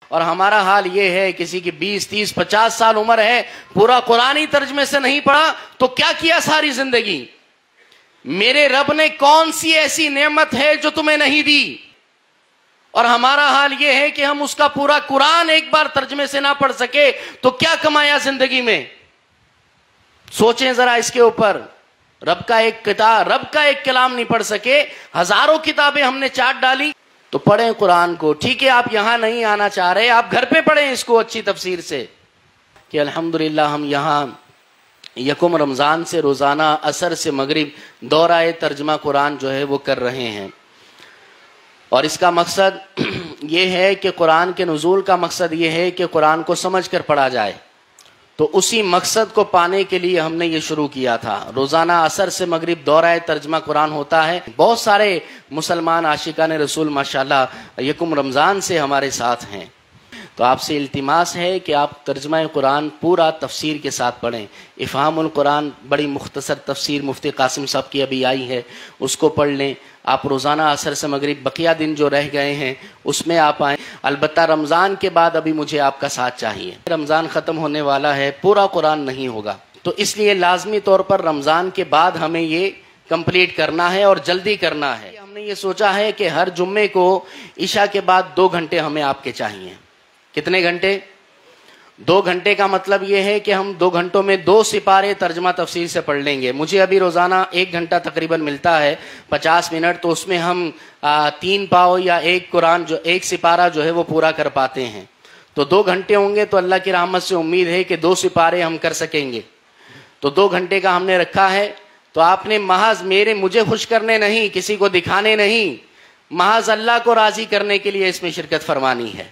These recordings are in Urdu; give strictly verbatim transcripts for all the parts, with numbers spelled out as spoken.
اور ہمارا حال یہ ہے کسی کی بیس تیس پچاس سال عمر ہے، پورا قرآنی ترجمے سے نہیں پڑھا تو کیا کیا ساری زندگی؟ میرے رب نے کون سی ایسی نعمت ہے جو تمہیں نہیں دی؟ اور ہمارا حال یہ ہے کہ ہم اس کا پورا قرآن ایک بار ترجمے سے نہ پڑھ سکے تو کیا کمایا زندگی میں؟ سوچیں ذرا اس کے اوپر۔ رب کا ایک کتاب رب کا ایک کلام نہیں پڑھ سکے، ہزاروں کتابیں ہم نے چاٹ ڈالی۔ تو پڑھیں قرآن کو۔ ٹھیک ہے، آپ یہاں نہیں آنا چاہ رہے، آپ گھر پہ پڑھیں اس کو اچھی تفسیر سے کہ الحمدللہ ہم یہاں یکم رمضان سے روزانہ عصر سے مغرب دورہ ترجمہ قرآن جو ہے وہ کر رہے ہیں، اور اس کا مقصد یہ ہے کہ قرآن کے نزول کا مقصد یہ ہے کہ قرآن کو سمجھ کر پڑھا جائے۔ تو اسی مقصد کو پانے کے لیے ہم نے یہ شروع کیا تھا۔ روزانہ عصر سے مغرب دورہ ترجمہ قرآن ہوتا ہے۔ بہت سارے مسلمان عاشقان رسول ماشاءاللہ یکم رمضان سے ہمارے ساتھ ہیں۔ تو آپ سے التماس ہے کہ آپ ترجمہ قرآن پورا تفسیر کے ساتھ پڑھیں۔ افہام القرآن بڑی مختصر تفسیر مفتی قاسم صاحب کی ابھی آئی ہے، اس کو پڑھ لیں۔ آپ روزانہ عصر سے مغرب بقیہ دن جو رہ گئے ہیں اس میں آپ آئیں۔ البتہ رمضان کے بعد ابھی مجھے آپ کا ساتھ چاہیے۔ رمضان ختم ہونے والا ہے، پورا قرآن نہیں ہوگا، تو اس لیے لازمی طور پر رمضان کے بعد ہمیں یہ کمپلیٹ کرنا ہے اور جلدی کرنا ہے۔ ہم نے یہ سوچا ہے کہ ہر جمعے کو عشاء کے بعد دو گھنٹے ہمیں آپ کے چاہیے۔ کتنے گھنٹے؟ دو گھنٹے کا مطلب یہ ہے کہ ہم دو گھنٹوں میں دو سپارے ترجمہ تفسیر سے پڑھ لیں گے۔ مجھے ابھی روزانہ ایک گھنٹہ تقریباً ملتا ہے، پچاس منٹ، تو اس میں ہم تین پاؤ یا ایک قرآن جو ایک سپارہ جو ہے وہ پورا کر پاتے ہیں۔ تو دو گھنٹے ہوں گے تو اللہ کی رحمت سے امید ہے کہ دو سپارے ہم کر سکیں گے۔ تو دو گھنٹے کا ہم نے رکھا ہے۔ تو آپ نے محض میرے مجھے خوش کرنے نہیں، کسی کو دکھانے نہیں، محض اللہ کو راضی کرنے کے لیے اس میں شرکت فرمانی ہے۔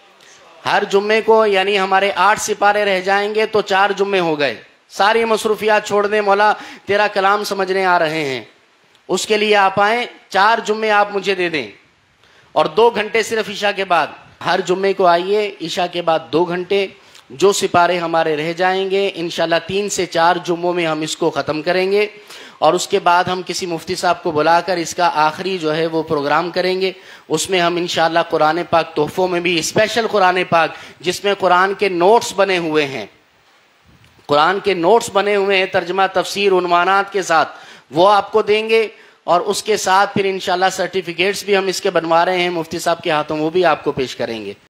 ہر جمعے کو یعنی ہمارے آٹھ سپارے رہ جائیں گے تو چار جمعے ہو گئے۔ ساری مصروفیات چھوڑ دیں، مولا تیرا کلام سمجھنے آ رہے ہیں، اس کے لیے آپ آئیں۔ چار جمعے آپ مجھے دے دیں اور دو گھنٹے صرف عشاء کے بعد۔ ہر جمعے کو آئیے، عشاء کے بعد دو گھنٹے، جو سپارے ہمارے رہ جائیں گے انشاءاللہ تین سے چار جمعوں میں ہم اس کو ختم کریں گے، اور اس کے بعد ہم کسی مفتی صاحب کو بلا کر اس کا آخری جو ہے وہ پروگرام کریں گے۔ اس میں ہم انشاءاللہ قرآن پاک تحفوں میں بھی اسپیشل قرآن پاک جس میں قرآن کے نوٹس بنے ہوئے ہیں، قرآن کے نوٹس بنے ہوئے ہیں ترجمہ تفسیر عنوانات کے ساتھ، وہ آپ کو دیں گے، اور اس کے ساتھ پھر انشاءاللہ سرٹیفکیٹس بھی ہم اس کے بنوا رہے ہیں مفتی صاحب کے ہاتھوں، وہ بھی آپ کو پیش کریں گے۔